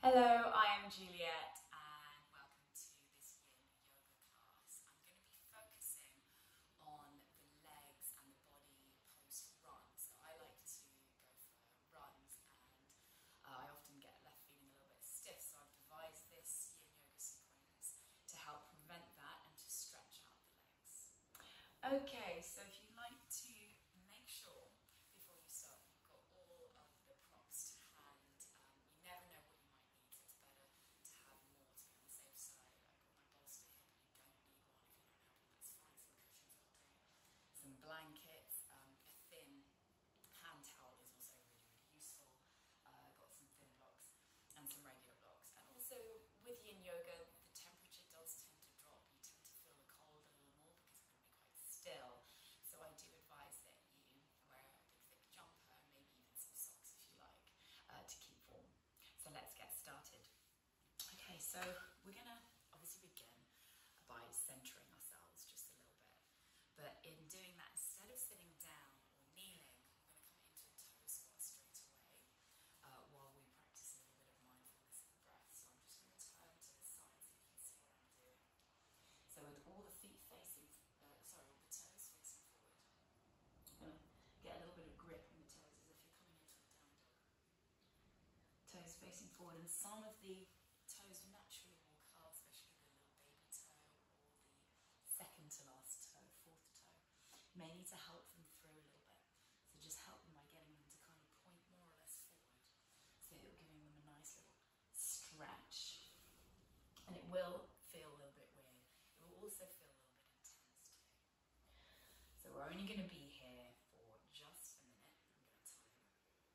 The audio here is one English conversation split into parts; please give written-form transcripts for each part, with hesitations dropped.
Hello, I am Juliet and welcome to this yin yoga class. I'm going to be focusing on the legs and the body post-run. So I like to go for runs and I often get left feeling a little bit stiff. So I've devised this yin yoga sequence to help prevent that and to stretch out the legs. Okay, so if you'd like to make sure before you start you've got all of the props to hand. You never know what you might need, so it's better to have more to be on the safe side. I've got my bolster here, but you don't need one. If you don't have one, that's fine. Some cushions will do. Some blankets, a thin hand towel is also really, really useful. I've got some thin blocks and some regular blocks. And also with yin yoga, the temperature does tend to drop. You tend to feel the cold a little more because it's going to be quite still. So I do advise that you wear a big thick jumper, maybe even some socks if you like, to keep warm. So let's get started. Okay, so we're going to obviously begin by centering ourselves just a little bit. But in doing that, instead of sitting down or kneeling, we're going to come into a toe squat straight away while we practice a little bit of mindfulness of the breath. So I'm just going to turn to the side so you can see what I'm doing. So with all the feet facing, all the toes facing forward, I'm going to get a little bit of grip on the toes as if you're coming into a down dog. Toes facing forward, and some of the toes naturally will curl, especially the little baby toe or the second to last toe, fourth toe. You may need to help them through a little bit. So just help them by getting them to kind of point more or less forward. So you're giving them a nice little stretch. And it will feel a little bit weird. It will also feel a little bit intense too. So we're only going to be here for just a minute. I'm going to time.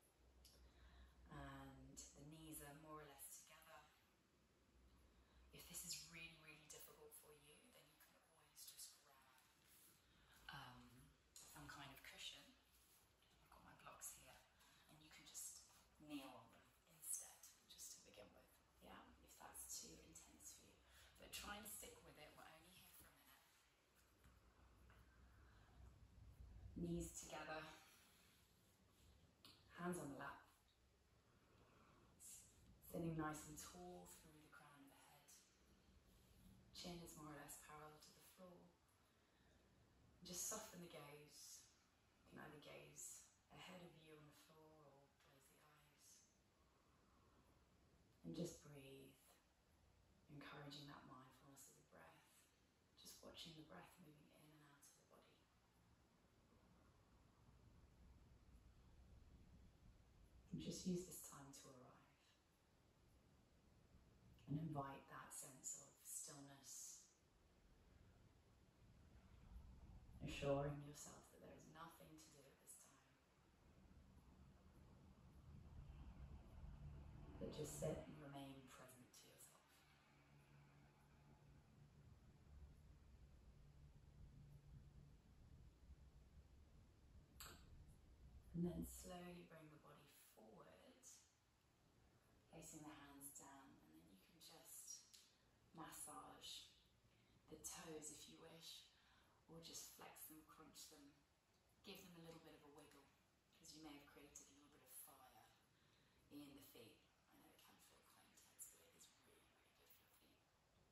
And the knees are more or less together. If this is really, really difficult for you, then you can always just grab some kind of cushion. I've got my blocks here, and you can just kneel on them instead, just to begin with. Yeah, if that's too intense for you. But try and stick with it. We're only here for a minute. Knees together, hands on the lap. Sitting nice and tall through the crown of the head. Chin is more or less parallel to the floor. Just soften the gaze. You can either gaze ahead of you on the floor or close the eyes. And just breathe, encouraging that mindfulness of the breath. Just watching the breath moving in and out of the body. And just use this time to arrive. And invite that sense of stillness. Assuring yourself that there is nothing to do at this time. But just sit and remain present to yourself. And then slowly bring the body forward, placing the hands down, and then you can just massage the toes if you wish, or just flex them, crunch them, give them a little bit of a wiggle, because you may have created a little bit of fire in the feet. I know it can feel quite intense, but it is really, really good for your feet.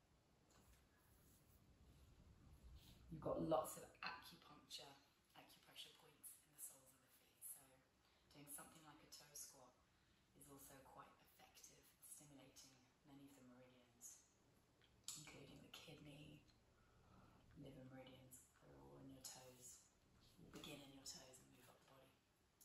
You've got lots of acupressure points in the soles of the feet, so doing something like a toe squat is also quite effective, stimulating many of the meridians, including the kidney, liver meridians. They're all in your toes. We'll begin in your toes and move up the body.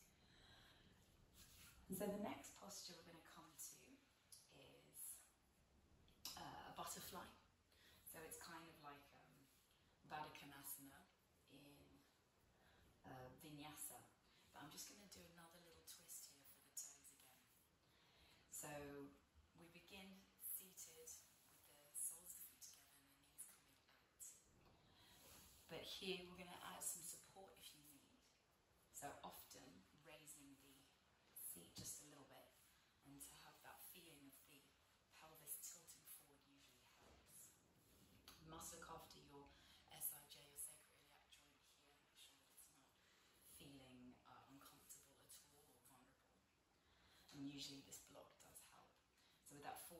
And so the next posture we're going to come to is a butterfly. So it's kind of like Baddha Konasana in Vinyasa. But I'm just going to do another little twist here for the toes again. So we begin seated with the soles of the feet together and the knees coming out. But here we're going to add some support if you need. So often raising the seat just a little bit, and to have that feeling of the pelvis tilting forward usually helps. You must look after your SIJ, your sacroiliac joint here, make sure that it's not feeling uncomfortable at all or vulnerable. And usually this block does help. So with that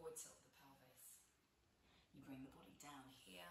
bring the body down here,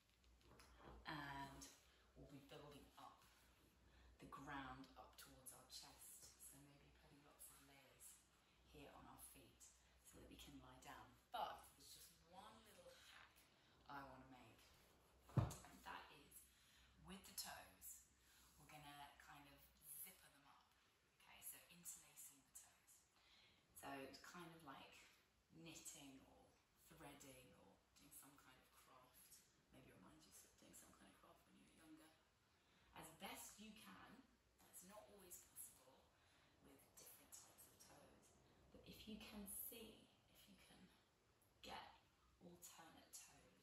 and we'll be building up the ground up towards our chest. So maybe putting lots of layers here on our feet so that we can lie down. But there's just one little hack I want to make, and that is with the toes, we're going to kind of zipper them up. Okay, so interlacing the toes. So it's kind of like knitting or threading or doing some kind of craft. Maybe it reminds you of doing some kind of craft when you were younger. As best you can, that's not always possible with different types of toes, but if you can see, if you can get alternate toes,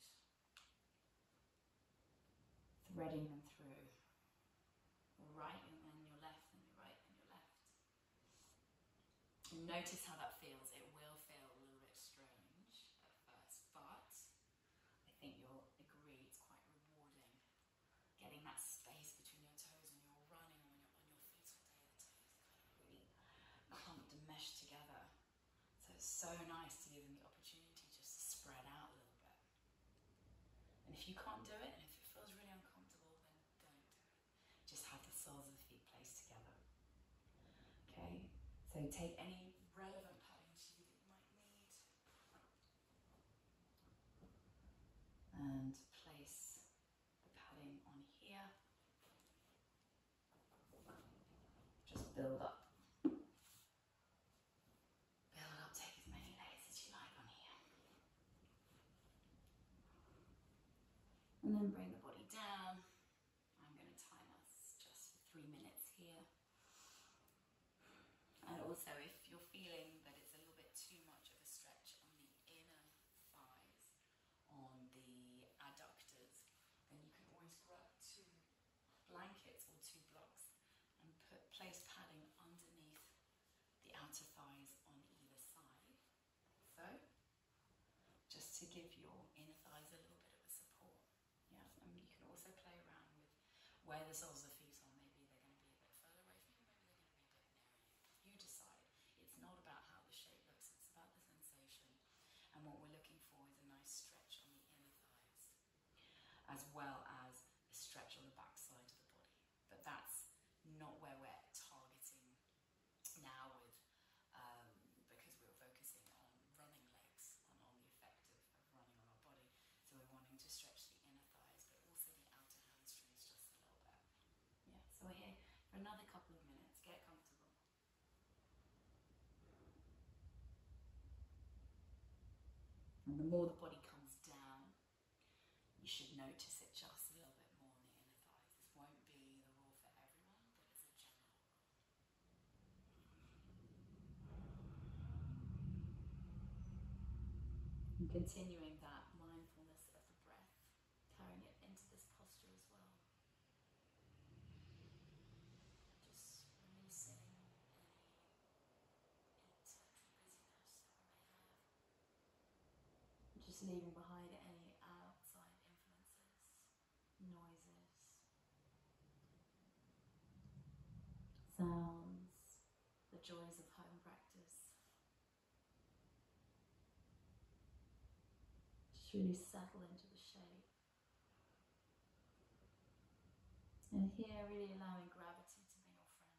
threading them through, your right and then your left and your right and your left. And notice how that feels. It will feel a little bit strange at first, but I think you'll agree it's quite rewarding. Getting that space between your toes when you're running and when you're on your feet all day, the toes are kind of really clumped and meshed together. So it's so nice to give them the opportunity just to spread out a little bit. And if you can't do it, and if it feels really uncomfortable, then don't do it. Just have the soles of the feet placed together. Okay, so take any relevant padding shoe that you might need and place the padding on here. Just build up. Build up, take as many layers as you like on here. And then bring the body down. I'm going to time us just for 3 minutes here. And also, if you're feeling that it's a little bit too much of a stretch on the inner thighs, on the adductors, then you can always grab 2 blankets or 2 blocks and place padding underneath the outer thighs on either side. So, just to give your inner thighs a little bit of a support. Yeah, and you can also play around with where the soles of the feet are. Maybe they're going to be a bit further away from you, maybe they're going to be a bit nearer you. You decide. It's not about how the shape looks, it's about the sensation. And what we're looking for is a nice stretch on the inner thighs, as well as a stretch on the back side of the body. But that's not where we're targeting now with, because we were focusing on running legs and on the effect of running on our body. So we're wanting to stretch the inner thighs, but also the outer hamstrings just a little bit. Yeah, so we're here for another couple of minutes. Get comfortable. And the more the body comes down, you should notice it just a little bit more on the inner thighs. This won't be the rule for everyone, but it's a general rule. And continuing that mindfulness of the breath, carrying it into this posture as well. Just releasing any internal busyness that we may have. Just leaving behind any outside influences, noises, sounds, the joys of home practice. Just really settle into the shape. And here, really allowing gravity to be your friend.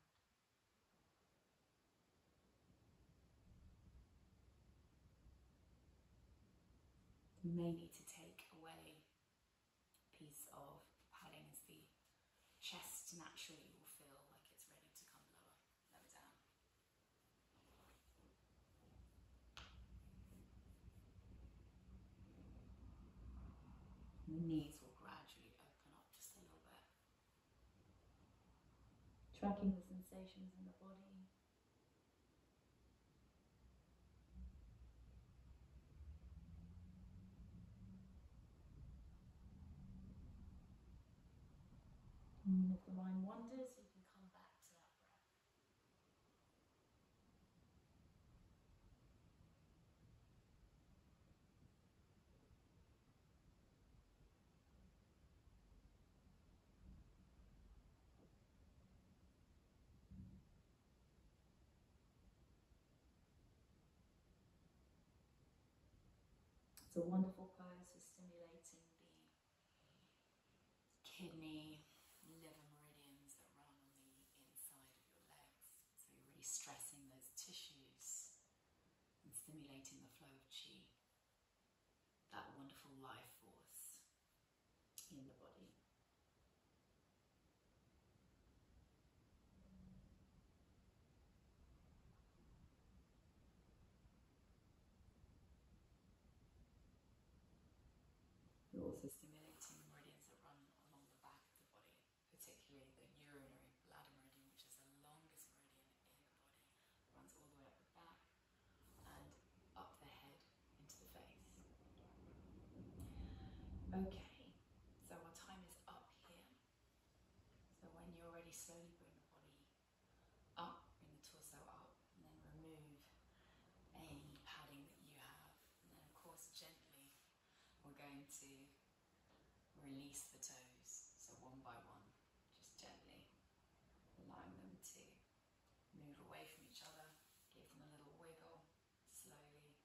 You may need to take away a piece of padding as the chest naturally will feel like it's ready to come lower down. The knees will gradually open up just a little bit. Tracking the sensations in the body. And if the mind wanders, you can come back to that breath. It's a wonderful pose for stimulating the kidney, liver meridians that run on the inside of your legs. So you're really stressing those tissues and stimulating the flow of qi, that wonderful life force in the body. You're also stimulating the meridians that run along the back of the body, particularly the urinary bladder meridian, which is the longest meridian in the body. It runs all the way up the back and up the head into the face. Okay, so our time is up here. So when you're ready, slowly bring the body up, bring the torso up, and then remove any padding that you have. And then of course gently we're going to release the toes, so one by one, just gently allowing them to move away from each other, give them a little wiggle, slowly.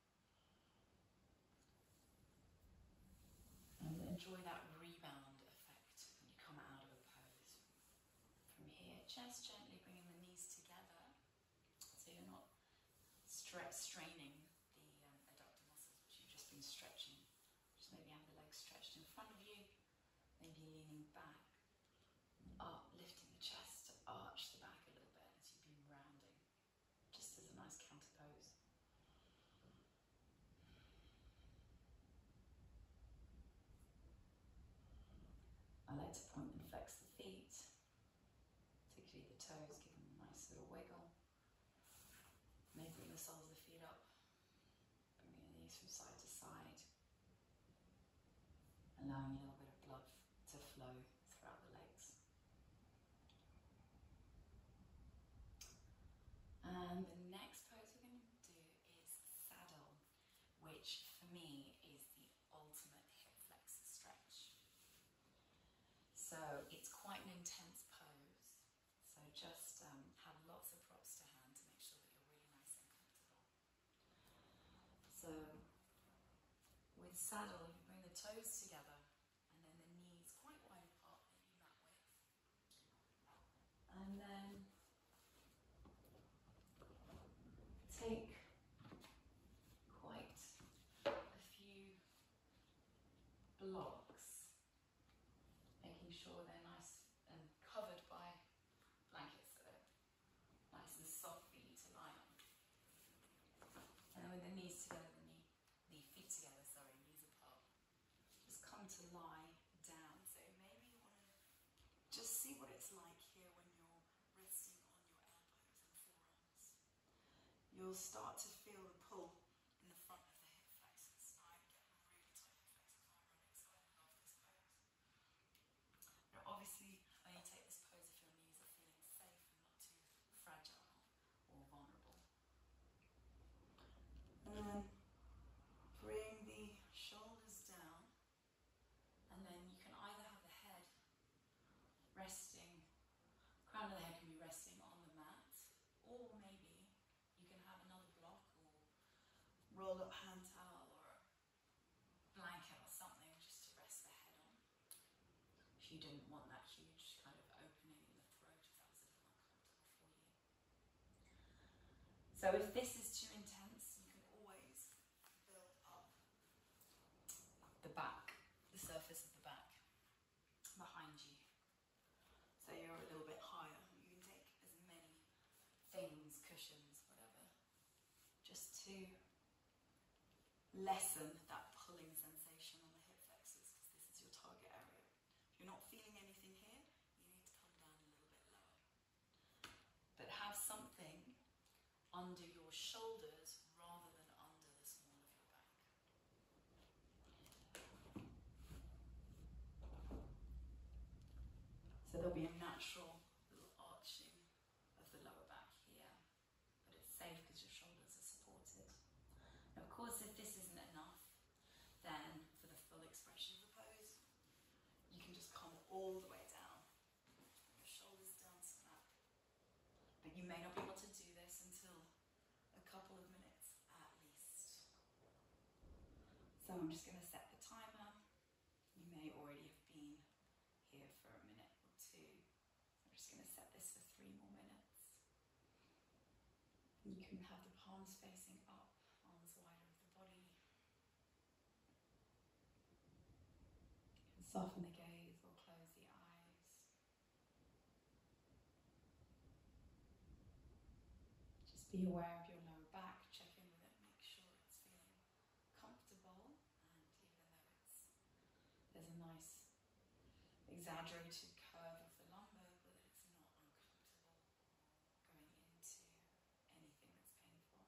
And enjoy that rebound effect when you come out of a pose. From here, just gently bringing the knees together, so you're not straining the adductor muscles, which you've just been stretching. Just maybe have the legs stretched in front of you, maybe leaning back, up, lifting the chest to arch the back a little bit as you've been rounding, just as a nice counter pose. I like to point and flex the feet, particularly the toes, give them a nice little wiggle. Maybe bring the soles of the feet up, bringing the knees from side to side, allowing a little bit of blood to flow throughout the legs. And the next pose we're going to do is saddle, which for me is the ultimate hip flexor stretch. So it's quite an intense pose, so just have lots of props to hand to make sure that you're really nice and comfortable. So with saddle, you bring the toes together and then the knees quite wide apart, maybe mat width. And then take quite a few blocks, making sure they're nice and covered by blankets that are nice and soft for you to lie on. And then with the knees together, the feet together, sorry, knees apart, just come to lie down. So maybe you want to just see what it's like here when you're resting on your elbows and forearms. You'll start to feel the pull in the front of the hip flexors. I get really tight hip flexors when I'm running, so I love this pose. Now obviously, only take this pose if your knees are feeling safe and not too fragile or vulnerable. And then bring the shoulders down, and then you can either have the head resting, crown of the head can be resting on the mat, or maybe you can have another block or roll up hand towel or blanket or something just to rest the head on. If you didn't want that huge kind of opening in the throat, if that was a little uncomfortable for you. So if this is too intense, you can always build up the back, the surface of the back behind you. So you're a little bit higher. You can take as many things, cushions, whatever, just to lessen that pulling sensation on the hip flexors, because this is your target area. If you're not feeling anything here, you need to come down a little bit lower. But have something under your shoulders rather than under the small of your back. So there'll be a natural little arching of the lower back here, but it's safe because your shoulders are supported. Now, of course, if this isn't enough, then for the full expression of the pose, you can just come all the way down, your shoulders down to the mat. But you may not be able to do this until a couple of minutes at least. So I'm just going to set the timer. You may already have been here for a minute or two. I'm just going to set this for 3 more minutes. You can have the palms facing up, arms wider of the body. You can soften the gaze or close the eyes. Just be aware of your lower back, check in with it, make sure it's feeling comfortable, and even though there's a nice exaggerated curve of the lumbar, but it's not uncomfortable or going into anything that's painful.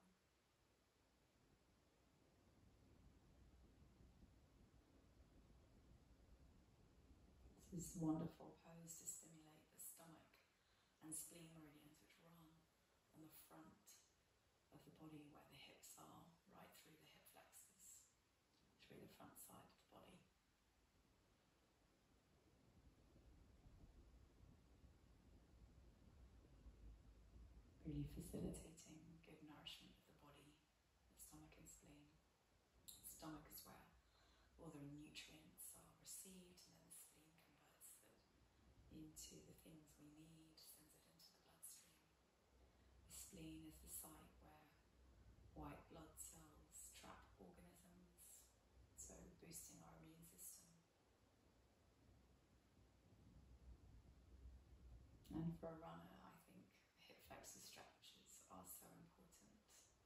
This is a wonderful pose to stimulate the stomach and spleen meridians, which run on the front of the body where the hips are, right through the hip flexors, through the front side of the body. Really facilitating good nourishment of the body, the stomach and spleen. The stomach is where all the nutrients are received, and then the spleen converts it into the things we need, sends it into the bloodstream. The spleen is the site where white blood cells trap organisms, so boosting our immune system. And for a runner, I think hip flexor stretches are so important.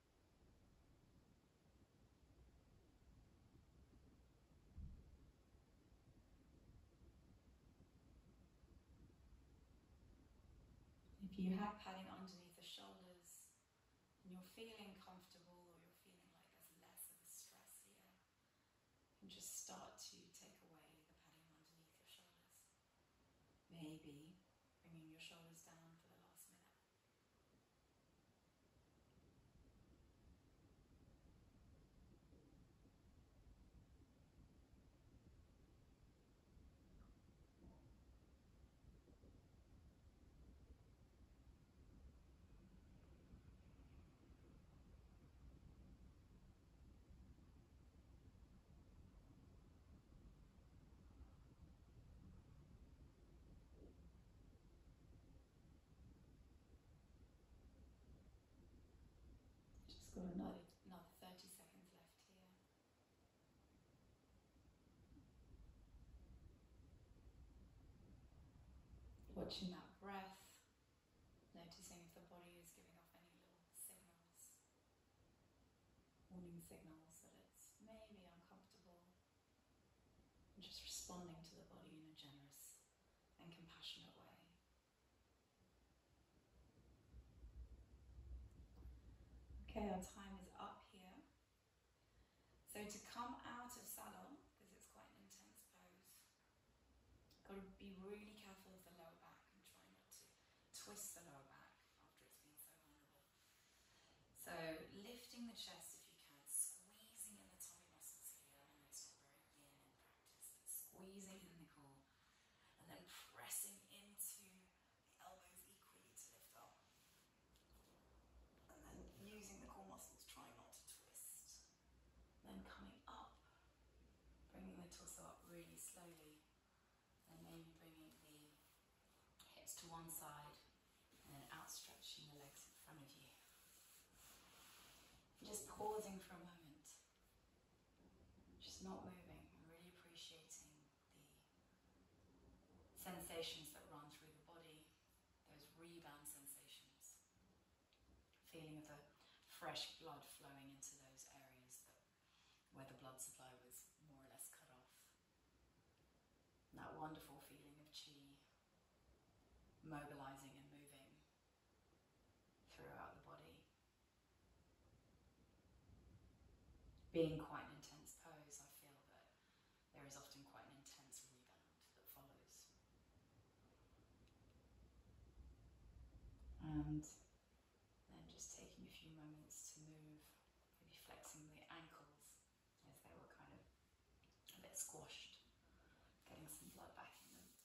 If you have padding underneath the shoulders and you're feeling comfortable, or you're feeling like there's less of a stress here, you can just start to take away the padding underneath your shoulders. Maybe bringing your shoulders down for the last minute. Just got another 30 seconds left here. Watching that breath, noticing if the body is giving off any little signals, warning signals that it's maybe uncomfortable, and just responding to the body in a generous and compassionate way. Okay, our time is up here. So to come out of saddle, because it's quite an intense pose, got to be really careful of the lower back and try not to twist the lower back after it's been so vulnerable. So lifting the chest if you can, squeezing in the tummy muscles here. I know it's not very yin in practice, but squeezing in the core and then pressing into the elbows equally to lift up. And then using the core muscles, trying not to twist. Then coming up, bringing the torso up really slowly, and maybe bringing the hips to one side, and then outstretching the legs in front of you. Just pausing for a moment, just not moving, and really appreciating the sensations that run through the body, those rebound sensations, feeling of the fresh blood flowing into those areas where the blood supply was more or less cut off. And that wonderful feeling of chi mobilizing and moving throughout the body. Being quite an intense pose, I feel that there is often quite an intense rebound that follows. And then just taking a few moments to move, maybe flexing the ankles as they were kind of a bit squashed, getting some blood back in them.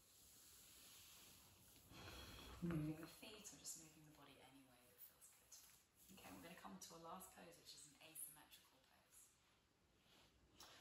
Moving the feet, or just moving the body any way that feels good. Okay, we're going to come to a last pose, which is an asymmetrical pose.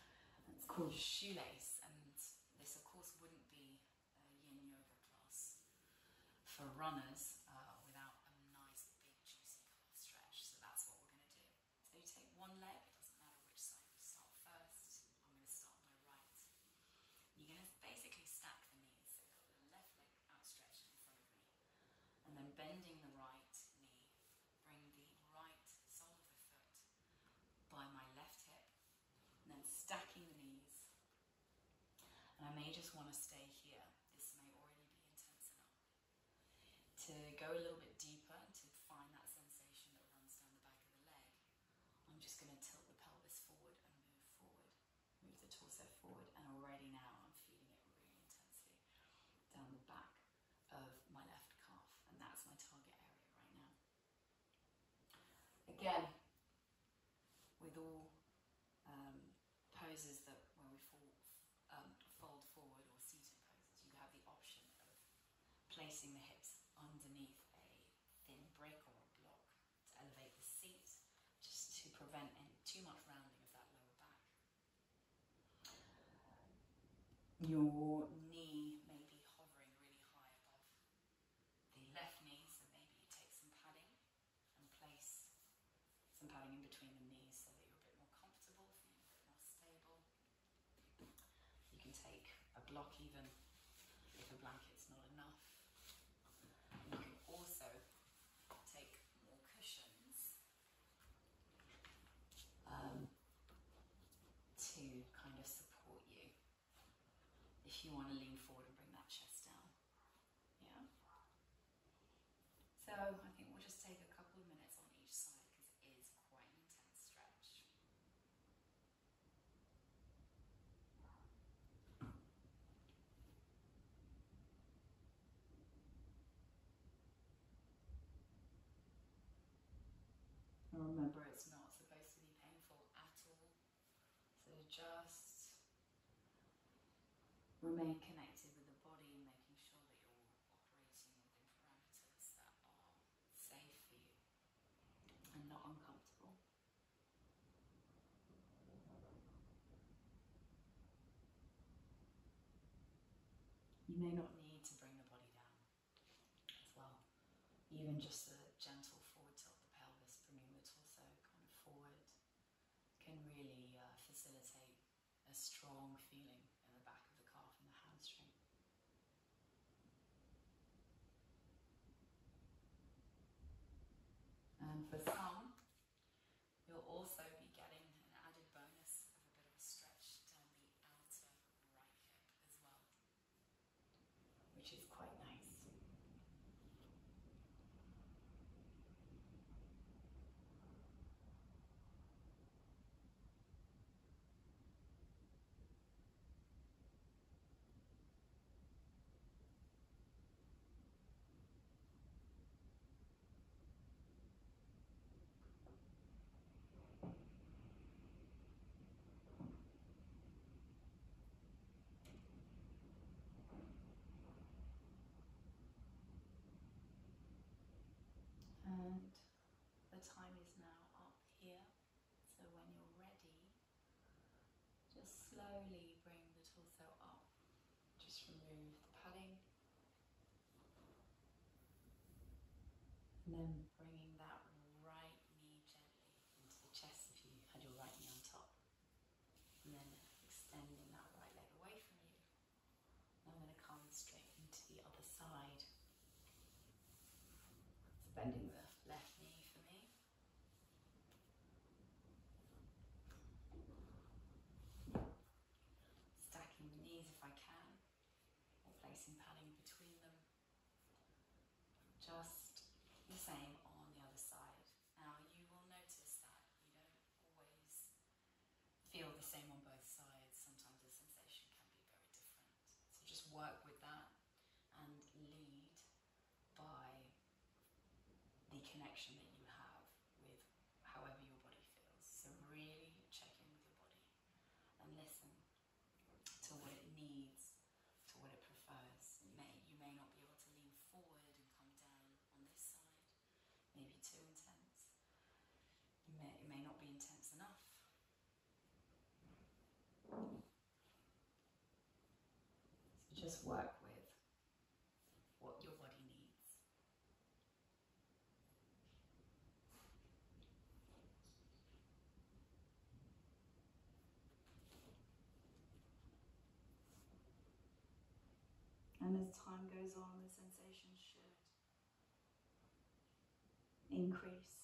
called shoelace, and this of course wouldn't be a yin yoga class for runners without a nice big juicy calf stretch. So that's what we're going to do. So you take one leg, it doesn't matter which side you start first. I'm going to start my right. You're going to basically stack the knees. So you've got the left leg outstretched in front of me, and then bending the right knee, bring the right sole of the foot by my left hip, and then stacking the knees. And I may just want to stay here. This may already be intense enough. To go a little bit deeper and to find that sensation that runs down the back of the leg, I'm just going to tilt the pelvis forward and move forward. Move the torso forward, and already now I'm feeling it really intensely down the back of my left calf, and that's my target area right now. Again, with all poses that where we fold forward or seated poses, you have the option of placing the hips underneath a thin brick or a block to elevate the seat, just to prevent too much rounding of that lower back. Your knee may be hovering really high above the left knee, so maybe you take some padding and place some padding in between the knees so that you're a bit more comfortable, feeling a bit more stable. You can take a block even if a blanket's not enough. You can also take more cushions to kind of support you if you want to lean forward and bring that chest down. Yeah. So I think we'll just take a couple of minutes on each side because it is quite an intense stretch. And remember, it's not supposed to be painful at all. So just remain connected with the body, making sure that you're operating within parameters that are safe for you and not uncomfortable. You may not need to bring the body down as well. Even just the gentle forward tilt of the pelvis, bringing the torso kind of forward, can really facilitate a strong feeling in the back of the calf and the hamstring. And for some, you'll also be getting an added bonus of a bit of a stretch down the outer right hip as well, which is quite nice. And the time is now up here, so when you're ready, just slowly bring the torso up. Just remove the padding, and then bringing that right knee gently into the chest if you had your right knee on top, and then extending that right leg away from you. I'm going to come straight into the other side. So bending the left knee for me. Stacking the knees if I can, or placing padding between them. Just the same on the other side. Now you will notice that you don't always feel the same on both sides. Sometimes the sensation can be very different. So just work with that and lead by the connection that you have with however your body feels. So really check in with your body and listen to what it needs, to what it prefers. You may not be able to lean forward and come down on this side, maybe too intense. It may not be intense enough. just work with what your body needs. And as time goes on, the sensation should increase.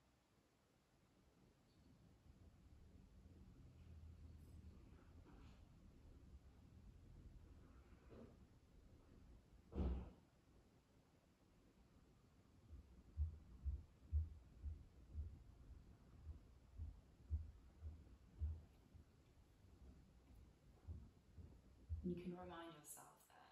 You can remind yourself that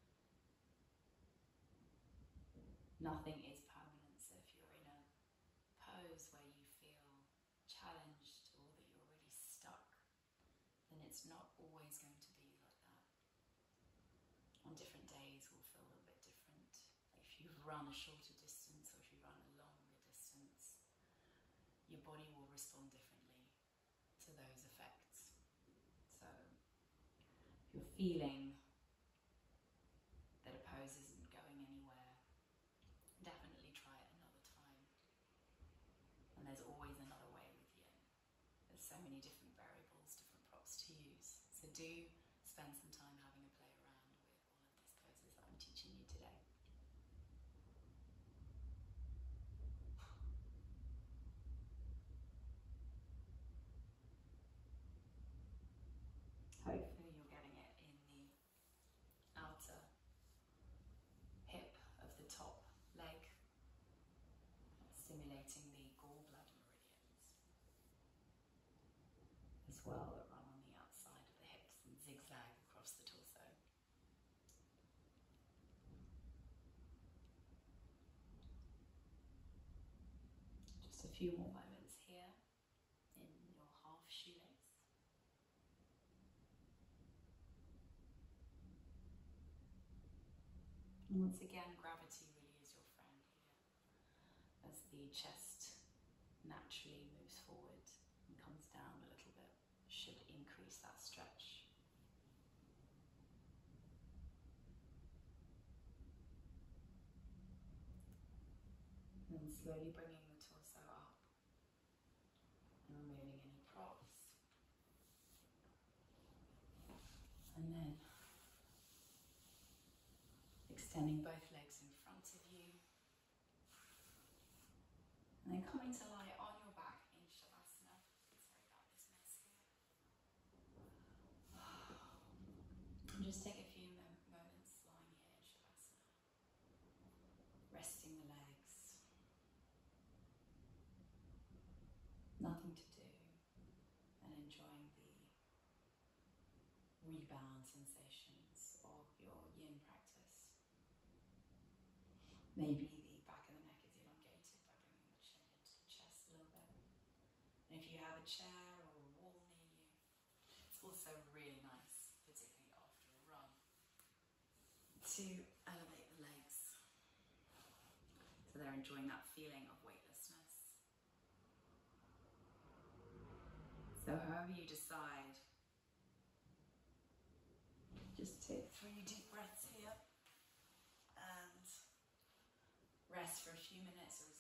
nothing is permanent. So if you're in a pose where you feel challenged or that you're really stuck, then it's not always going to be like that. On different days will feel a little bit different. Like if you've run a shorter distance or if you run a longer distance, your body will respond differently to those effects. So if you're feeling that a pose isn't going anywhere, definitely try it another time. And there's always another way with yin. There's so many different variables, different props to use. So do spend some time having a play around with all of these poses that I'm teaching you today. Hopefully you're getting it in the outer hip of the top leg, stimulating the gallbladder meridians as well, that run on the outside of the hips and zigzag across the torso. Just a few more moments here in your half shoelace. And once again, gravity really is your friend here. As the chest naturally moves forward and comes down a little bit, should increase that stretch. And then slowly bringing the torso up and removing any props. And then extending both legs in front of you. And then coming to lie on your back in Shavasana. Sorry about this mess here. And just take a few moments lying here in Shavasana. Resting the legs. Nothing to do. And enjoying the rebound sensations of your yin practice. Maybe the back of the neck is elongated by bringing the chin into the chest a little bit. And if you have a chair or a wall near you, it's also really nice, particularly after a run, to elevate the legs. So they're enjoying that feeling of weightlessness. So however you decide, just take 3 deep breaths here and rest for a few minutes or